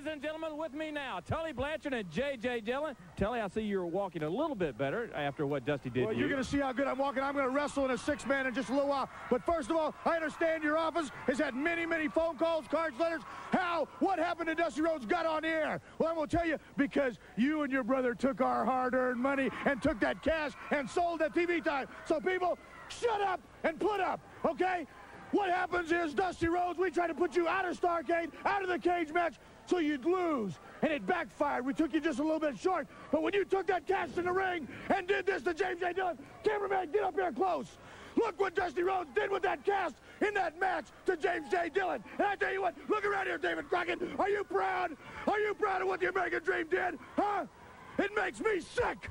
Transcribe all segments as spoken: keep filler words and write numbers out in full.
Ladies and gentlemen, with me now, Tully Blanchard and J J Dillon. Tully, I see you're walking a little bit better after what Dusty did Well, to you're you. going to see how good I'm walking. I'm going to wrestle in a six-man in just a little while. But first of all, I understand your office has had many, many phone calls, cards, letters. How? What happened to Dusty Rhodes got on the air? Well, I'm going to tell you, because you and your brother took our hard-earned money and took that cash and sold that T V time. So people, shut up and put up, okay? What happens is, Dusty Rhodes, we tried to put you out of Starrcade, out of the cage match, so you'd lose, and it backfired. We took you just a little bit short, but when you took that cash in the ring and did this to James J. Dillon, cameraman, get up here close. Look what Dusty Rhodes did with that cast in that match to James J. Dillon. And I tell you what, look around here, David Crockett. Are you proud? Are you proud of what the American Dream did? Huh? It makes me sick.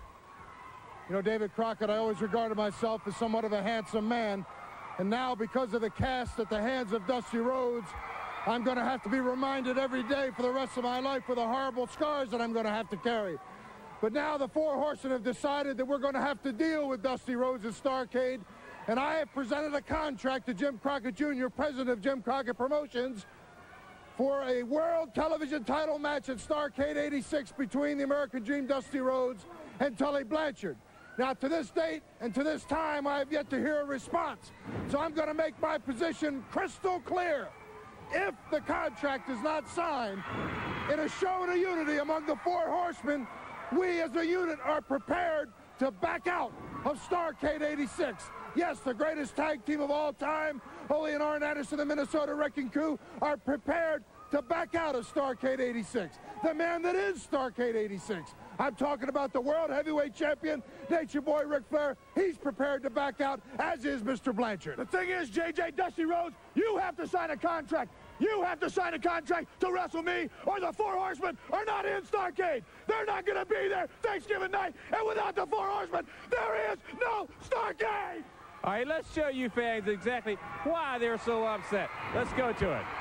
You know, David Crockett, I always regarded myself as somewhat of a handsome man. And now, because of the cast at the hands of Dusty Rhodes, I'm going to have to be reminded every day for the rest of my life for the horrible scars that I'm going to have to carry. But now the Four Horsemen have decided that we're going to have to deal with Dusty Rhodes at Starrcade. And I have presented a contract to Jim Crockett Junior, president of Jim Crockett Promotions, for a world television title match at Starrcade eighty-six between the American Dream, Dusty Rhodes, and Tully Blanchard. Now, to this date and to this time, I have yet to hear a response. So I'm going to make my position crystal clear. If the contract is not signed, in a show of unity among the Four Horsemen, we as a unit are prepared to back out of Starrcade eighty-six. Yes, the greatest tag team of all time, Ole and Arn Anderson, the Minnesota Wrecking Crew, are prepared to back out of Starrcade eighty-six. The man that is Starrcade eighty-six. I'm talking about the World Heavyweight Champion, Nature Boy Ric Flair. He's prepared to back out, as is Mister Blanchard. The thing is, J J, Dusty Rhodes, you have to sign a contract. You have to sign a contract to wrestle me, or the Four Horsemen are not in Starrcade. They're not going to be there Thanksgiving night, and without the Four Horsemen, there is no Starrcade. All right, let's show you fans exactly why they're so upset. Let's go to it.